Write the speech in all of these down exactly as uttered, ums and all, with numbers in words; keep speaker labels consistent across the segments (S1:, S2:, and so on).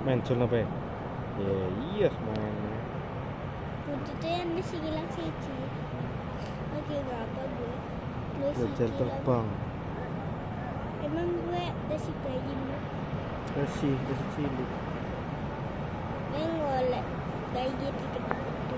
S1: Muncul apa ya? Ya iya semuanya.
S2: Buntutnya masih hilang siji. Oke gak apa gue. Gue sih
S1: Belajar terbang.
S2: Emang gue udah si bayimu.
S1: Kasih, kasih cilik.
S2: Gue ngolek kayak gitu gitu.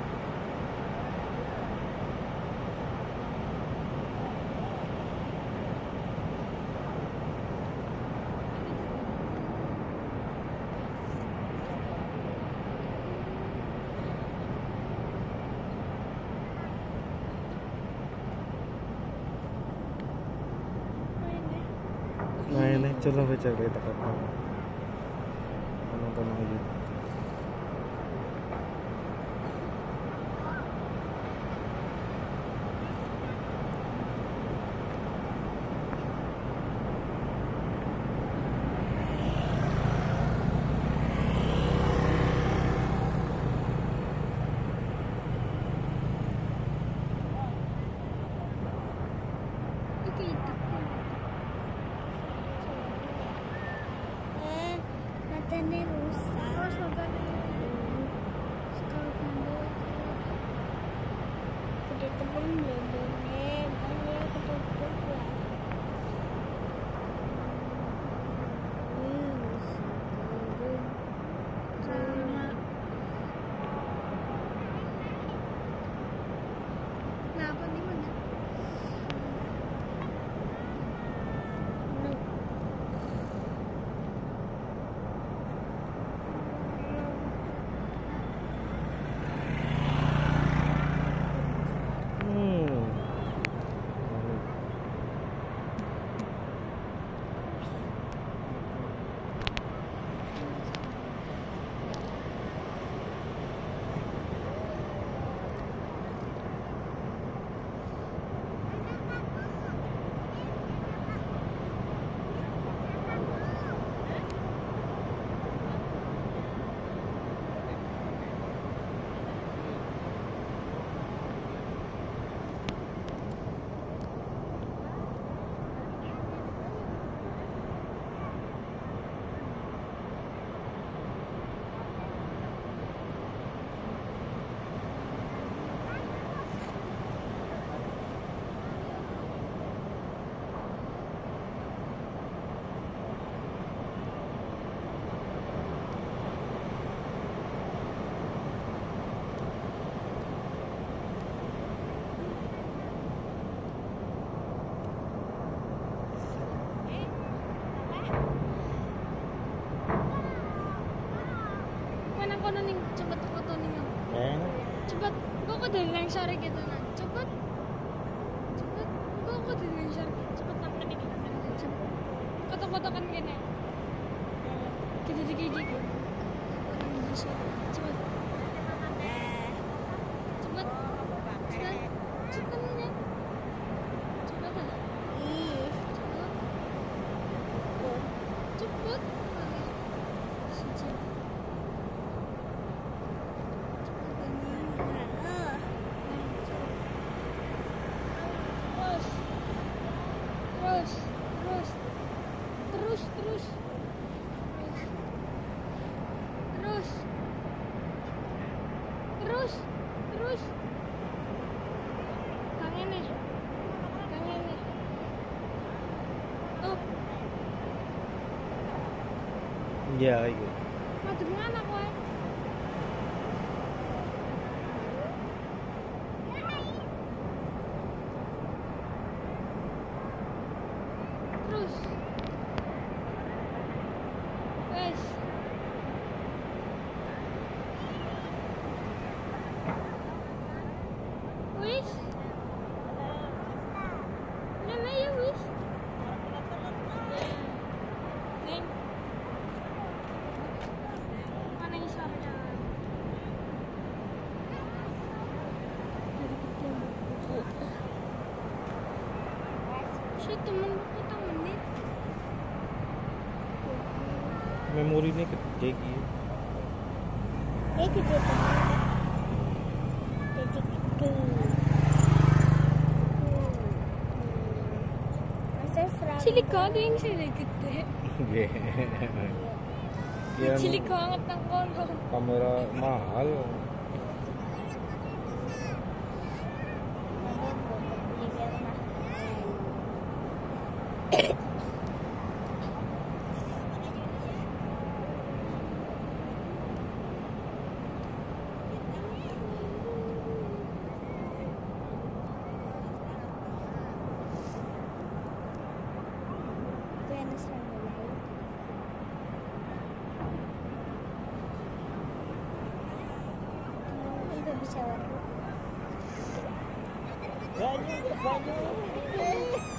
S1: Main nih, coba baca kita kata. Nonton lagi.
S2: Eh, matanya rusak. Oh, matanya. Sekarang dulu. Udah temen belum banyak ketutup lah. Hmm, sama. Nah, apa di mana? Kono ning cepet foto ning.
S1: Eh.
S2: Cepet, kok kok dari nang sore gitu nah. Cepet. Cepet, kok kok dari nang sore. Cepet nang kene iki. Cepet. Foto-foto kan kene. Kita di gigi gitu. Cepet. Cepet. Cepet. Cepet nih. Cepet lah. Ih. Cepet. Cepet. Siji. Terus, terus, terus, terus, terus, terus, terus, kangen nih, kangen nih, tuh,
S1: Iya gitu.
S2: madem mana kowe? Terus, wes, wes, mana ya wes? Neng, mana isapnya? Si temen kita menit.
S1: Memorinya gede gitu.
S2: Ini gede banget. Jadi gede. Masa serang. Cilik kau yang cilik gede.
S1: Iya. Yan,
S2: Cilik banget ng kono.
S1: kamera mahal.
S2: Ito yan na sila nalay. Ito bisa warna.
S3: Banyak, banyak.